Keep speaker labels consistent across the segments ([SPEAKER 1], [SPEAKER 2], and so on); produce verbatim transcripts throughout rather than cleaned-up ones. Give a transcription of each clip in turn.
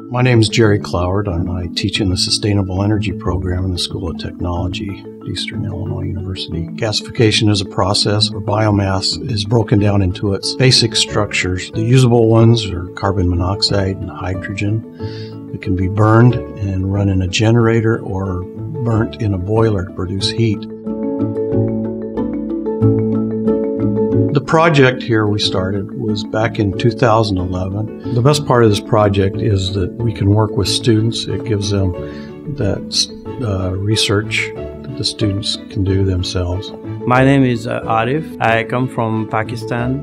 [SPEAKER 1] My name is Jerry Cloward, and I teach in the Sustainable Energy program in the School of Technology at Eastern Illinois University. Gasification is a process where biomass is broken down into its basic structures. The usable ones are carbon monoxide and hydrogen. It can be burned and run in a generator or burnt in a boiler to produce heat. The project here we started was back in two thousand eleven. The best part of this project is that we can work with students. It gives them that uh, research that the students can do themselves.
[SPEAKER 2] My name is uh, Arif. I come from Pakistan.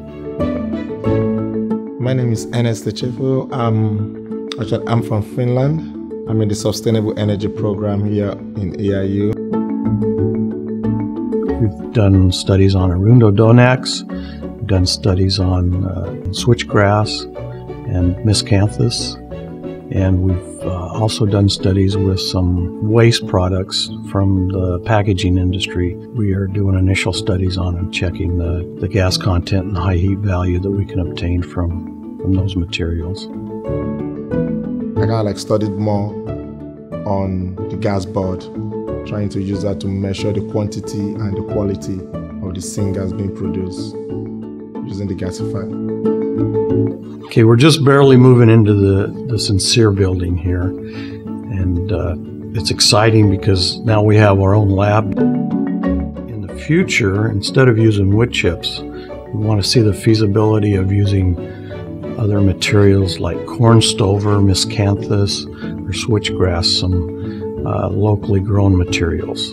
[SPEAKER 3] My name is Enes Techefu. Um, actually, I'm from Finland. I'm in the Sustainable Energy program here in E I U.
[SPEAKER 1] We've done studies on arundodonax, we've done studies on uh, switchgrass and miscanthus, and we've uh, also done studies with some waste products from the packaging industry. We are doing initial studies on and checking the, the gas content and the high heat value that we can obtain from, from those materials.
[SPEAKER 3] I kind of like studied more on the gas board, trying to use that to measure the quantity and the quality of the syngas being produced using the gasifier.
[SPEAKER 1] Okay, we're just barely moving into the, the Sincere building here, and uh, it's exciting because now we have our own lab. In the future, instead of using wood chips, we want to see the feasibility of using other materials like corn stover, miscanthus, or switchgrass, some Uh, locally grown materials.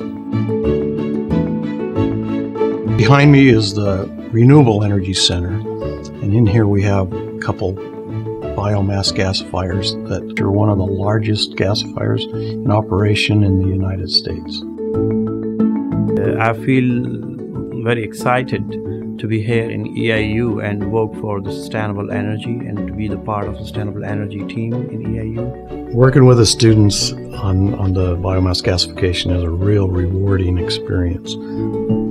[SPEAKER 1] Behind me is the Renewable Energy Center, and in here we have a couple biomass gasifiers that are one of the largest gasifiers in operation in the United States.
[SPEAKER 2] Uh, I feel very excited to be here in E I U and work for the sustainable energy and to be the part of the sustainable energy team in E I U.
[SPEAKER 1] Working with the students on, on the biomass gasification is a real rewarding experience.